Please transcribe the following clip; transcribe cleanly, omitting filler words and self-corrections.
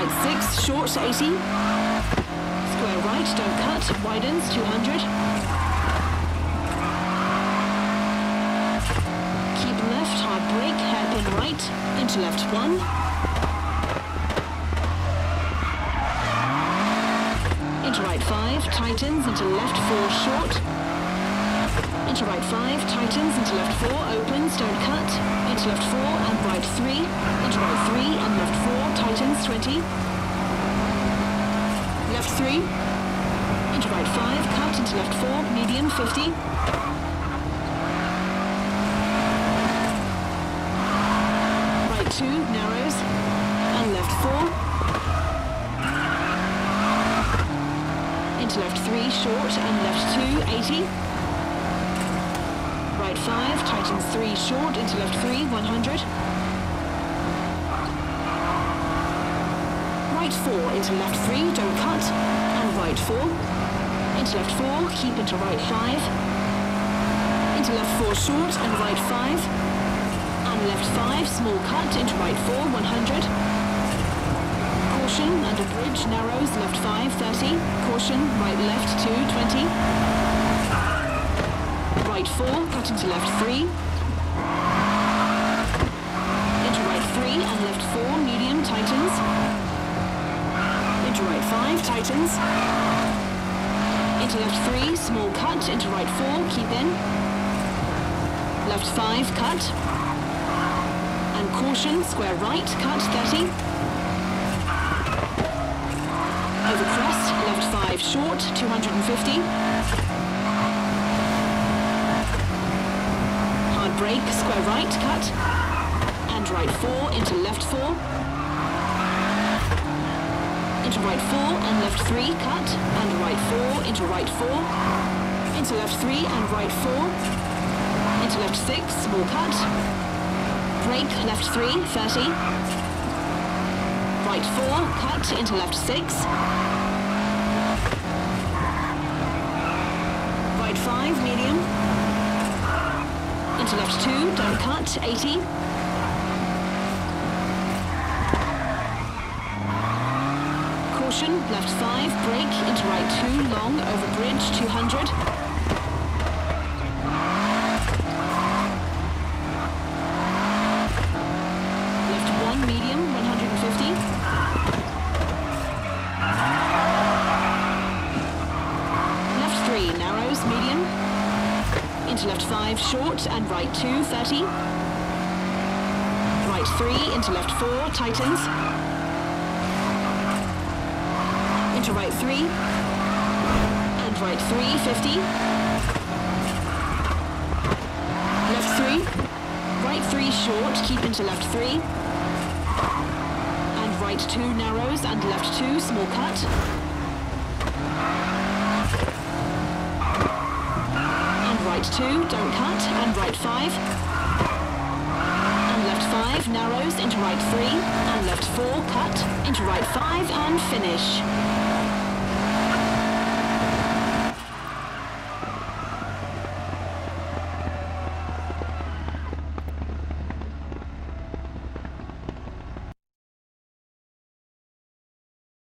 right 6, short 80. Square right, don't cut, widens 200. Keep left, hard brake, hairpin right, into left 1. Into right 5, tightens, into left 4, short. Into right 5, tightens, into left 4, opens, don't cut. Into left 4 and right 3. Into right 3 and left 4, tightens, 20. Left 3. Into right 5, cut, into left 4, medium, 50. Right 2, narrows, and left 4. Into left 3, short, and left 2, 80. Right 5, tightens 3, short, into left 3, 100. Right 4, into left 3, don't cut, and right 4. Into left 4, keep into right 5. Into left 4, short, and right 5. And left 5, small cut, into right 4, 100. Caution, under bridge, narrows, left 5, 30. Caution, right left 2, 20. Right 4, cut into left 3. Into right 3 and left 4, medium, tightens. Into right 5, tightens. Into left 3, small cut, into right 4, keep in. Left 5, cut. And caution, square right, cut, 30. Over crest, left 5, short, 250. Brake, square right, cut, and right 4 into left 4, into right 4 and left 3, cut, and right 4 into right 4, into left 3 and right 4, into left 6, small cut, brake, left 3, 30, right 4, cut, into left 6, right 5, medium, into left 2, don't cut, 80. Caution, left 5, brake, into right 2, long, over bridge, 200. Left 1, medium, 150. Left 3, narrows, medium. Into left 5, short, and right 2, 30. Right 3, into left 4, tightens. Into right 3, and right 3, 50. Left 3, right 3, short, keep into left 3. And right 2, narrows, and left 2, small cut. Right 2, don't cut, and right 5. And left 5, narrows, into right 3, and left 4, cut, into right 5, and finish.